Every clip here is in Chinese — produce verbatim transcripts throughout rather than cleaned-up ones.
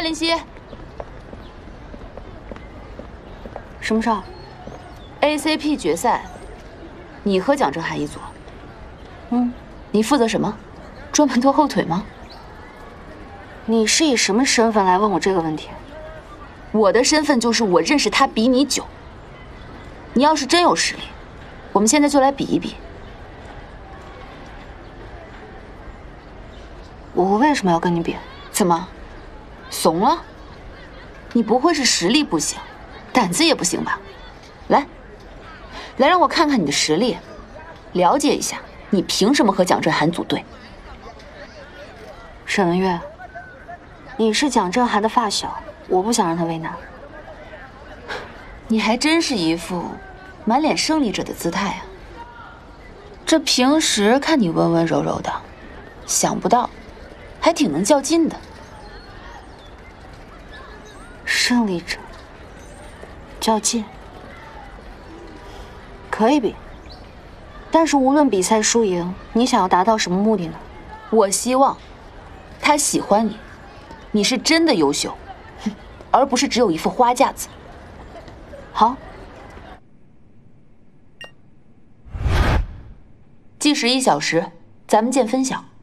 林夕， 什么事儿 ？A C P 决赛，你和蒋正涵一组。 嗯， 你负责什么？专门拖后腿吗？ 你是以什么身份来问我这个问题？ 我的身份就是我认识他比你久。你要是真有实力，我们现在就来比一比。 我为什么要跟你比？ 怎么，怂了？你不会是实力不行，胆子也不行吧？来，来让我看看你的实力，了解一下你凭什么和蒋振涵组队。 沈文月，你是蒋振涵的发小，我不想让他为难。 你还真是一副满脸胜利者的姿态啊！这平时看你温温柔柔的，想不到还挺能较劲的。 胜利者，较劲，可以比。但是无论比赛输赢，你想要达到什么目的呢？ 我希望他喜欢你，你是真的优秀，而不是只有一副花架子。 好， 计时一小时，咱们见分晓。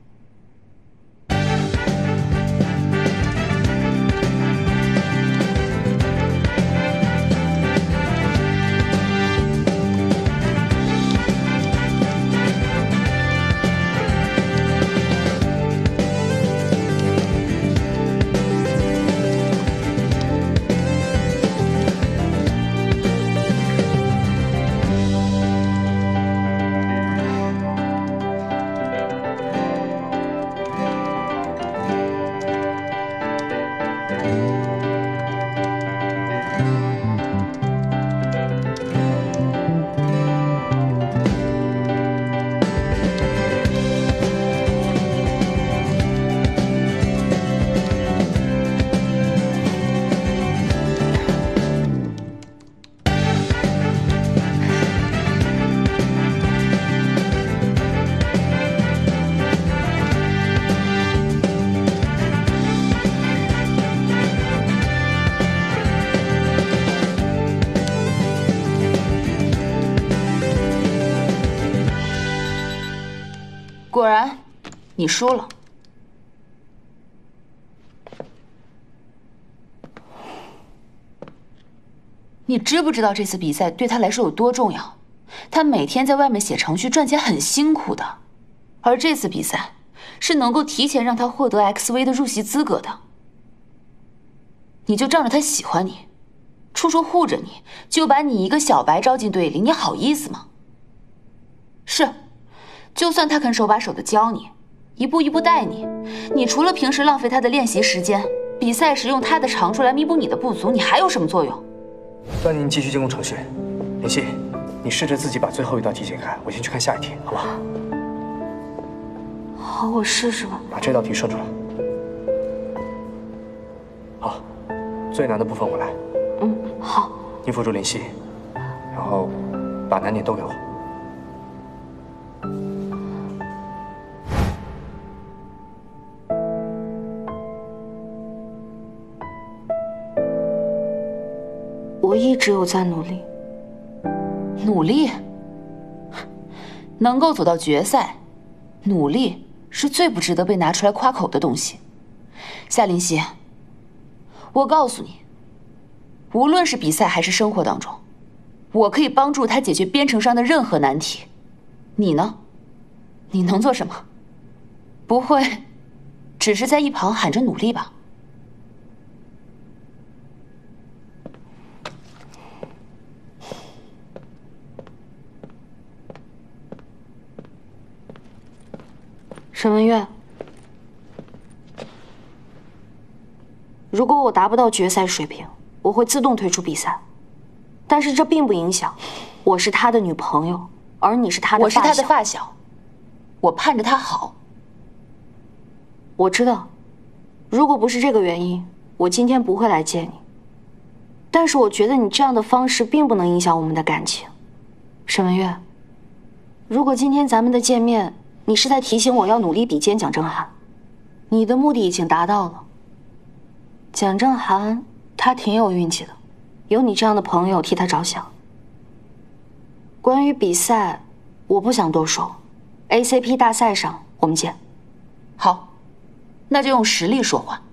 果然，你输了。你知不知道这次比赛对他来说有多重要？他每天在外面写程序赚钱很辛苦的，而这次比赛是能够提前让他获得 X V 的入席资格的。你就仗着他喜欢你，处处护着你，就把你一个小白招进队里，你好意思吗？是，就算他肯手把手的教你，一步一步带你，你除了平时浪费他的练习时间，比赛时用他的长处来弥补你的不足，你还有什么作用？ 那您继续进攻程序。林夕，你试着自己把最后一道题解开，我先去看下一题，好不好？ 好，我试试吧。 把这道题顺出来。好，最难的部分我来。 嗯，好。 你辅助林夕，然后把难点都给我。 我一直有在努力， 努力，能够走到决赛，努力是最不值得被拿出来夸口的东西。夏林夕，我告诉你，无论是比赛还是生活当中，我可以帮助他解决编程上的任何难题。你呢？你能做什么？不会，只是在一旁喊着努力吧？ 沈文月，如果我达不到决赛水平，我会自动退出比赛。但是这并不影响，我是他的女朋友，而你是他的发小。 我是他的发小，我盼着他好。 我知道，如果不是这个原因，我今天不会来见你。但是我觉得你这样的方式并不能影响我们的感情。沈文月，如果今天咱们的见面，你是在提醒我要努力比肩蒋正涵，你的目的已经达到了。 蒋正涵他挺有运气的，有你这样的朋友替他着想。关于比赛，我不想多说。A C P 大赛上我们见。 好，那就用实力说话。